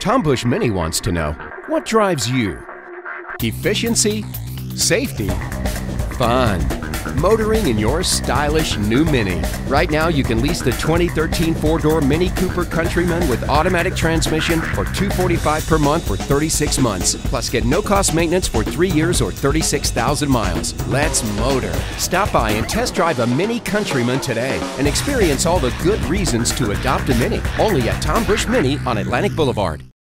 Tom Bush Mini wants to know, what drives you? Efficiency? Safety? Fun? Motoring in your stylish new Mini. Right now you can lease the 2013 4-door MINI Cooper Countryman with automatic transmission for $245 per month for 36 months. Plus get no-cost maintenance for 3 years or 36,000 miles. Let's motor. Stop by and test drive a MINI Countryman today and experience all the good reasons to adopt a Mini. Only at Tom Bush Mini on Atlantic Boulevard.